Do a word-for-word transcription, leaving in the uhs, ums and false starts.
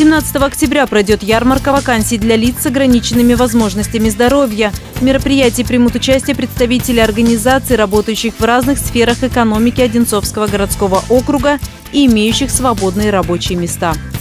семнадцатого октября пройдет ярмарка вакансий для лиц с ограниченными возможностями здоровья. В мероприятии примут участие представители организаций, работающих в разных сферах экономики Одинцовского городского округа и имеющих свободные рабочие места.